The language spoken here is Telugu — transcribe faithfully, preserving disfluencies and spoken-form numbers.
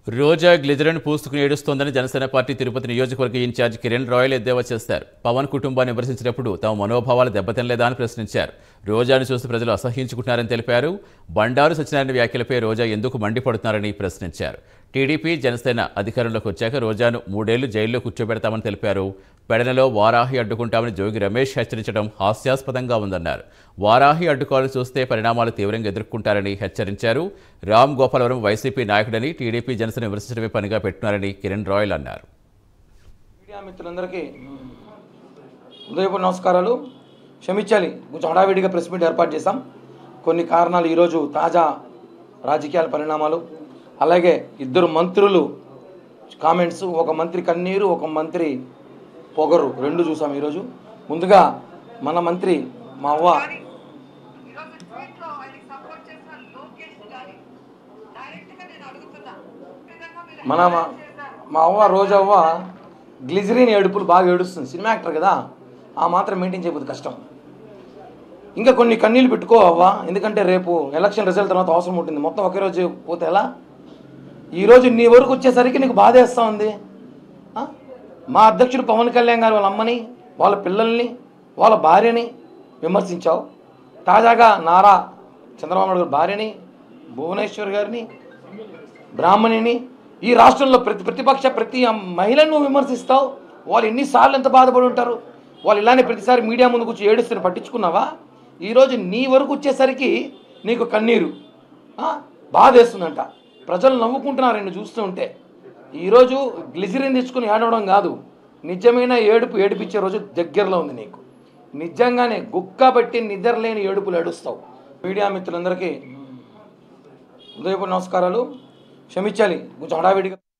రోజా గ్లిజరన్ పూసుకుని ఏడుస్తోందని జనసేన పార్టీ తిరుపతి నియోజకవర్గ ఇన్ఛార్జ్ కిరణ్ రాయల్ ఎద్దేవా చేశారు. పవన్ కుటుంబాన్ని విమర్శించినప్పుడు తమ మనోభావాలు దెబ్బతినలేదా అని ప్రశ్నించారు. రోజాను చూసి ప్రజలు అసహ్యించుకుంటున్నారని తెలిపారు. బండారు సత్యనారాయణ వ్యాఖ్యలపై రోజా ఎందుకు మండిపడుతున్నారని ప్రశ్నించారు. టీడీపీ జనసేన అధికారంలోకి వచ్చాక రోజాను మూడేళ్లు జైల్లో కూర్చోబెడతామని తెలిపారు. పెడనలో వారాహి అడ్డుకుంటామని జోగి రమేష్ హెచ్చరించడం హాస్యాస్పదంగా ఉందన్నారు. వారాహి అడ్డుకోవాలని చూస్తే పరిణామాలు తీవ్రంగా ఎదుర్కొంటారని హెచ్చరించారు. రామ్ గోపాలవరం వైసీపీ నాయకుడని టీడీపీ జనసేన విమర్శించడమే పనిగా పెట్టున్నారని కిరణ్ రాయల్ అన్నారు. మీడియా మిత్రులందరికీ ఉదయపూర్ నమస్కారాలు. క్షమించాలి, కొంచెం హడావిడిగా ప్రెస్ మీట్ ఏర్పాటు చేశాం. కొన్ని కారణాలు, ఈరోజు తాజా రాజకీయాల పరిణామాలు, అలాగే ఇద్దరు మంత్రులు కామెంట్స్, ఒక మంత్రి కన్నీరు, ఒక మంత్రి పొగరు, రెండు చూసాం ఈరోజు. ముందుగా మన మంత్రి మా అవ్వ మన మా అవ్వ రోజవ్వ గ్లిజరిన్ ఏడుపులు బాగా ఏడుస్తుంది. సినిమా యాక్టర్ కదా, ఆ మాత్రం మెయింటైన్ చేయబోదు కష్టం. ఇంకా కొన్ని కన్నీళ్ళు పెట్టుకో అవ్వ, ఎందుకంటే రేపు ఎలక్షన్ రిజల్ట్ తర్వాత అవసరం ఉంటుంది. మొత్తం ఒకే రోజు పోతే ఎలా? ఈరోజు నీ వరకు వచ్చేసరికి నీకు బాధేస్తూ ఉంది. మా అధ్యక్షుడు పవన్ కళ్యాణ్ గారు వాళ్ళ అమ్మని, వాళ్ళ పిల్లల్ని, వాళ్ళ భార్యని విమర్శించావు. తాజాగా నారా చంద్రబాబు నాయుడు గారి భార్యని, భువనేశ్వర్ గారిని, బ్రాహ్మణిని, ఈ రాష్ట్రంలో ప్రతి ప్రతిపక్ష ప్రతి మహిళను విమర్శిస్తావు. వాళ్ళు ఎన్నిసార్లు ఎంత బాధపడి ఉంటారు? వాళ్ళు ఇలానే ప్రతిసారి మీడియా ముందు కూర్చొని ఏడుస్తున్న పట్టించుకున్నావా? ఈరోజు నీ వరకు వచ్చేసరికి నీకు కన్నీరు బాధేస్తుందంట. ప్రజలు నవ్వుకుంటున్నారు నిన్ను చూస్తూ ఉంటే. ఈరోజు గ్లిజరిన్ తెచ్చుకుని ఏడవడం కాదు, నిజమైన ఏడుపు ఏడిపించే రోజు దగ్గరలో ఉంది నీకు. నిజంగానే గుక్క పెట్టి నిద్రలేని ఏడుపులు ఏడుస్తావు. మీడియా మిత్రులందరికీ ఉదయపూర్ నమస్కారాలు. క్షమించాలి, కొంచెం హడావిడిగా